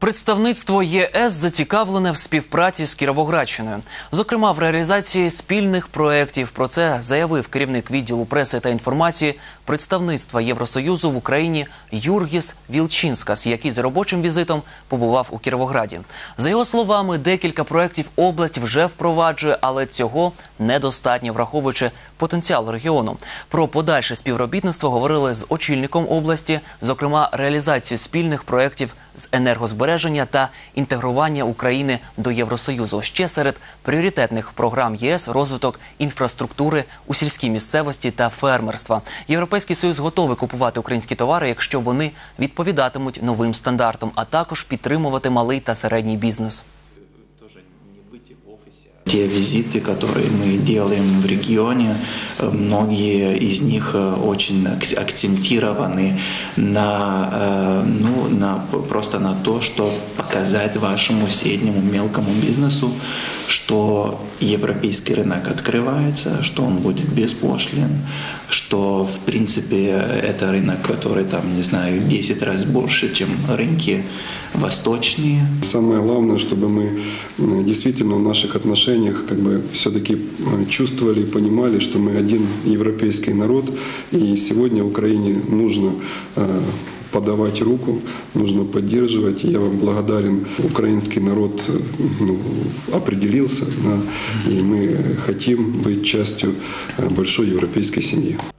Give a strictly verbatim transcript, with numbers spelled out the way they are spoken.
Представництво ЄС зацікавлене в співпраці з Кіровоградщиною. Зокрема, в реалізації спільних проєктів. Про це заявив керівник відділу преси та інформації представництва Євросоюзу в Україні Юргіс Вілчинскас, який з робочим візитом побував у Кіровограді. За його словами, декілька проєктів область вже впроваджує, але цього недостатньо, враховуючи потенціал регіону. Про подальше співробітництво говорили з очільником області, зокрема, реалізацію спільних проєктів з енергозбереження та інтегрування України до Євросоюзу. Ще серед пріоритетних програм ЄС – розвиток інфраструктури у сільській місцевості та фермерства. Європейський Союз готовий купувати українські товари, якщо вони відповідатимуть новим стандартам, а також підтримувати малий та середній бізнес. Те визиты, которые мы делаем в регионе, многие из них очень акцентированы на, ну, на, просто на то, чтобы показать вашему среднему мелкому бизнесу, что европейский рынок открывается, что он будет беспошлин, что в принципе это рынок, который там, не знаю, в десять раз больше, чем рынки восточные. Самое главное, чтобы мы действительно в наших отношениях как бы все-таки чувствовали и понимали, что мы один европейский народ, и сегодня Украине нужно подавать руку, нужно поддерживать. Я вам благодарен. Украинский народ, ну, определился, да, и мы хотим быть частью большой европейской семьи.